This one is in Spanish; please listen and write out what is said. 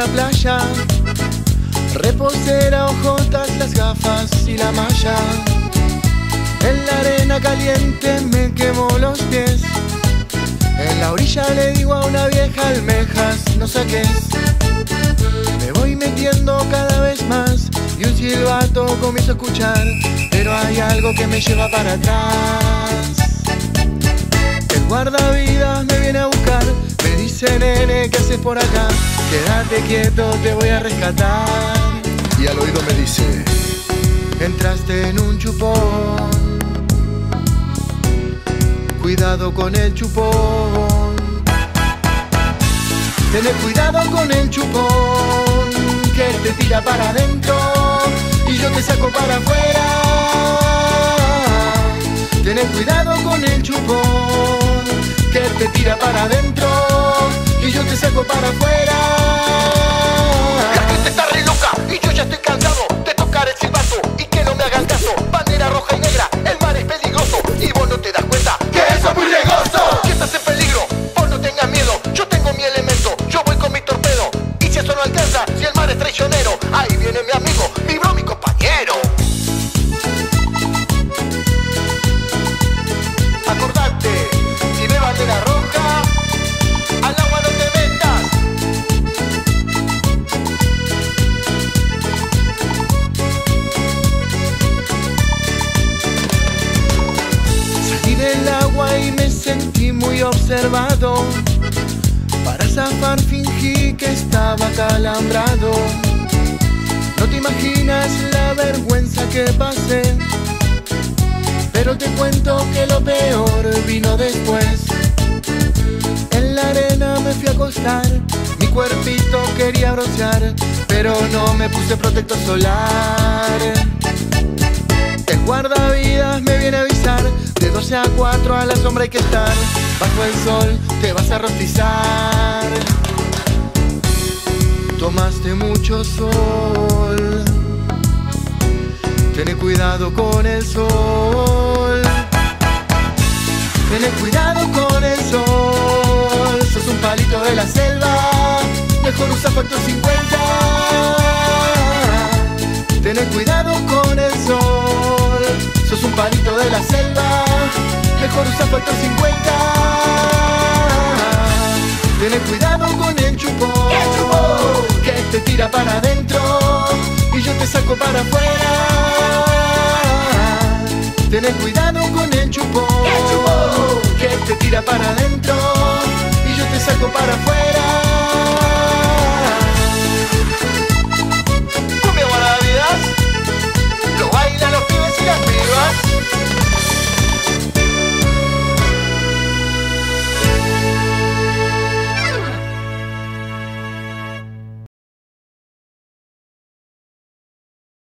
la playa, reposera, ojotas, las gafas y la malla. En la arena caliente me quemo los pies. En la orilla le digo a una vieja: almejas, no saques. Me voy metiendo cada vez más y un silbato comienzo a escuchar, pero hay algo que me lleva para atrás. El guardavidas me viene a buscar, me dice: nene, ¿qué haces por acá? Quédate quieto, te voy a rescatar. Y al oído me dice: entraste en un chupón, cuidado con el chupón. Tené cuidado con el chupón, que te tira para adentro y yo te saco para afuera. Tené cuidado con el chupón, que te tira para adentro y yo te saco para afuera. La gente está re loca y yo ya estoy cansado de tocar el silbato y que no me hagan caso. Bandera roja y negra, el mar es peligroso y vos no te das cuenta que eso es muy riesgoso. Si estás en peligro, vos no tengas miedo, yo tengo mi elemento, yo voy con mi torpedo. Y si eso no alcanza, si el mar es traicionero, ahí viene mi amigo, mi bro, mi compañero. Acordate, si ve bandera roja, al agua no te metas. Salí del agua y me sentí muy observado. Para zafar fingí que estaba acalambrado. No te imaginas la vergüenza que pasé, pero te cuento que lo peor vino después. En la arena me fui a acostar, mi cuerpito quería broncear, pero no me puse protector solar. El guardavidas me viene a avisar: de 12 a 4 a la sombra hay que estar. Bajo el sol te vas a rostizar. Tomaste mucho sol, tené cuidado con el sol. Tené cuidado con el sol. Sos un palito de la selva, mejor usa factor 50. Tené cuidado con el sol. Sos un palito de la selva, mejor usa factor 50. Tené cuidado con el chupón, que te tira para adentro y yo te saco para afuera. Tené cuidado con el chupón, que te tira para adentro y yo te saco para afuera.